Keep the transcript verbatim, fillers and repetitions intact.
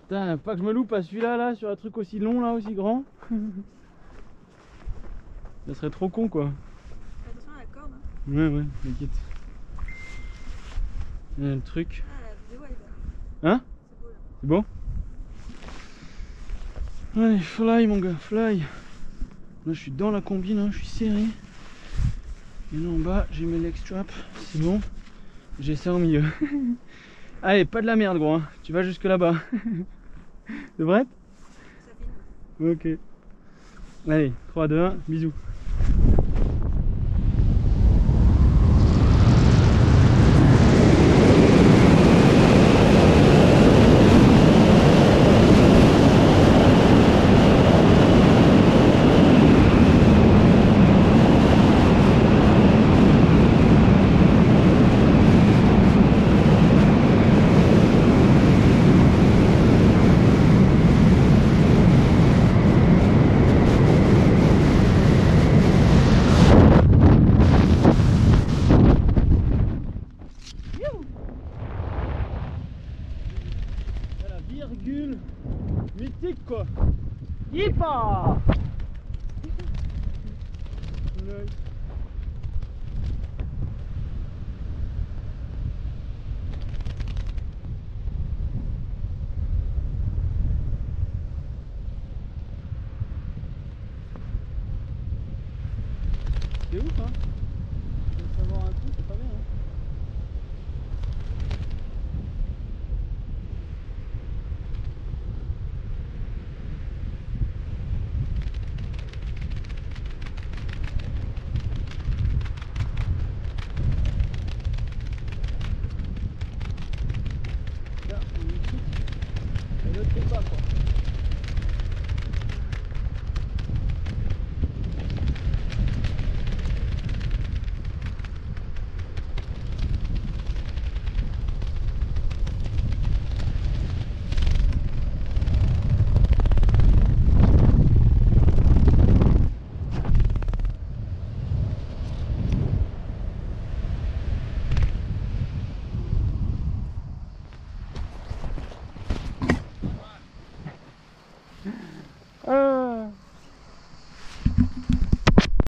Putain, pas que je me loupe à celui-là, là, sur un truc aussi long, là, aussi grand. Ça serait trop con, quoi. Attention à la corde. Hein. Ouais, ouais, t'inquiète. Il y a le truc. Ah, la vidéo elle est belle. Hein? C'est beau là. C'est bon? Allez, fly mon gars, fly. Là je suis dans la combi, là, je suis serré. Et là en bas, j'ai mes leg straps, c'est bon. J'ai ça au milieu. Allez, pas de la merde gros, hein. Tu vas jusque là-bas. C'est vrai? Ça filme. Ok. Allez, trois, deux, un, bisous. Virgule mythique quoi. Yipa. C'est ouf hein. De savoir un coup, c'est pas bien hein. Là, on est ici. Et l'autre c'est pas quoi.